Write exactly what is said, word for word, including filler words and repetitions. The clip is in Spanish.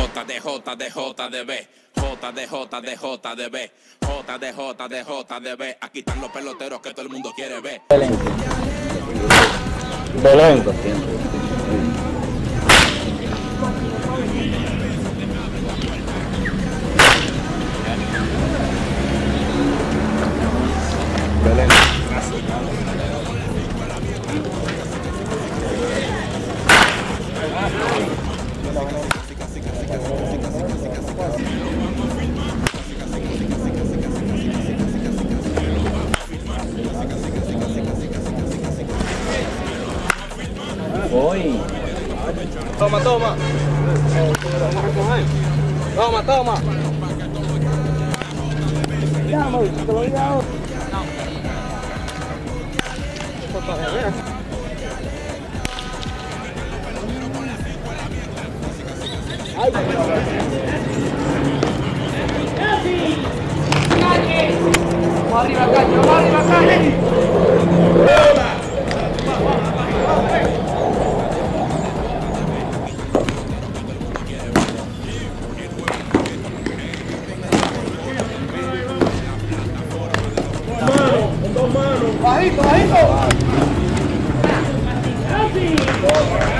J de J de J de B, J de J de J de B, J de J de J de B. Aquí están los peloteros que todo el mundo quiere ver. Belenco siempre. Voy. Toma, toma. Toma, toma. Ya, te lo digo ahora. Ay, vamos arriba acá, vamos arriba acá, Lenny. Bajito, bajito.